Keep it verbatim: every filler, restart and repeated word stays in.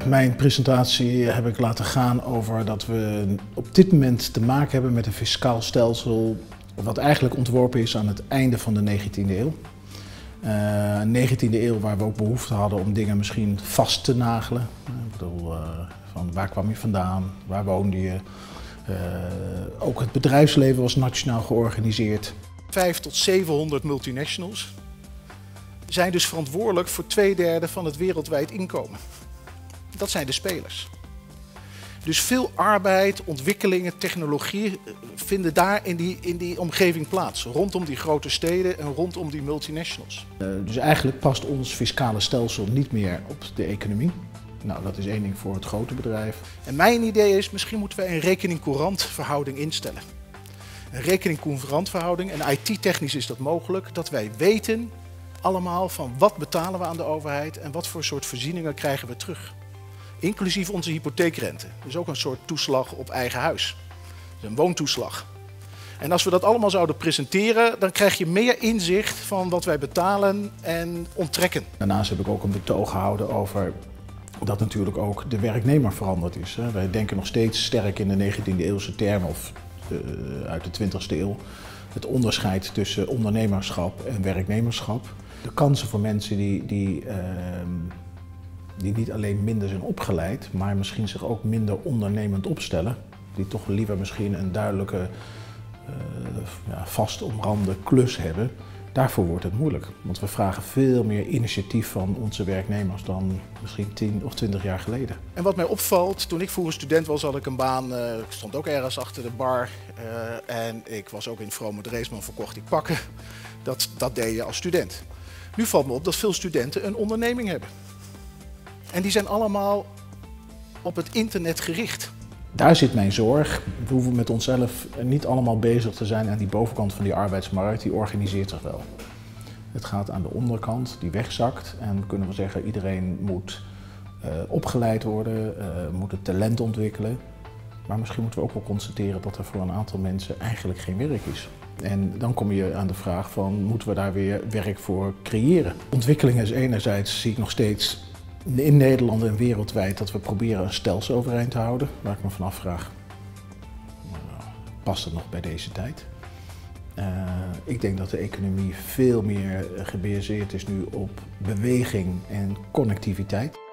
Mijn presentatie heb ik laten gaan over dat we op dit moment te maken hebben met een fiscaal stelsel wat eigenlijk ontworpen is aan het einde van de negentiende eeuw. Uh, negentiende eeuw waar we ook behoefte hadden om dingen misschien vast te nagelen. Ik bedoel, uh, van waar kwam je vandaan, waar woonde je. Uh, ook het bedrijfsleven was nationaal georganiseerd. vijfhonderd tot zevenhonderd multinationals zijn dus verantwoordelijk voor twee derde van het wereldwijd inkomen. Dat zijn de spelers. Dus veel arbeid, ontwikkelingen, technologie vinden daar in die, in die omgeving plaats. Rondom die grote steden en rondom die multinationals. Uh, dus eigenlijk past ons fiscale stelsel niet meer op de economie. Nou, dat is één ding voor het grote bedrijf. En mijn idee is, misschien moeten wij een rekening-courant verhouding instellen. Een rekening-courant verhouding, en I T-technisch is dat mogelijk, dat wij weten allemaal van wat betalen we aan de overheid en wat voor soort voorzieningen krijgen we terug. Inclusief onze hypotheekrente. Dus ook een soort toeslag op eigen huis. Dus een woontoeslag. En als we dat allemaal zouden presenteren, dan krijg je meer inzicht van wat wij betalen en onttrekken. Daarnaast heb ik ook een betoog gehouden over dat natuurlijk ook de werknemer veranderd is. Wij denken nog steeds sterk in de negentiende eeuwse termen of uh, uit de twintigste eeuw. Het onderscheid tussen ondernemerschap en werknemerschap. De kansen voor mensen die, die, uh, die niet alleen minder zijn opgeleid, maar misschien zich ook minder ondernemend opstellen. Die toch liever misschien een duidelijke, uh, ja, vast omrande klus hebben. Daarvoor wordt het moeilijk, want we vragen veel meer initiatief van onze werknemers dan misschien tien of twintig jaar geleden. En wat mij opvalt, toen ik vroeger student was, had ik een baan, uh, ik stond ook ergens achter de bar uh, en ik was ook in Vrome Dreesman, verkocht ik pakken. Dat, dat deed je als student. Nu valt me op dat veel studenten een onderneming hebben. En die zijn allemaal op het internet gericht. Daar zit mijn zorg. We hoeven met onszelf niet allemaal bezig te zijn aan die bovenkant van die arbeidsmarkt. Die organiseert zich wel. Het gaat aan de onderkant, die wegzakt. En we kunnen wel zeggen, iedereen moet uh, opgeleid worden, uh, moet het talent ontwikkelen. Maar misschien moeten we ook wel constateren dat er voor een aantal mensen eigenlijk geen werk is. En dan kom je aan de vraag van, moeten we daar weer werk voor creëren? Ontwikkeling is enerzijds, zie ik nog steeds in Nederland en wereldwijd, dat we proberen een stelsel overeind te houden. Waar ik me van afvraag, past het nog bij deze tijd? Uh, ik denk dat de economie veel meer gebaseerd is nu op beweging en connectiviteit.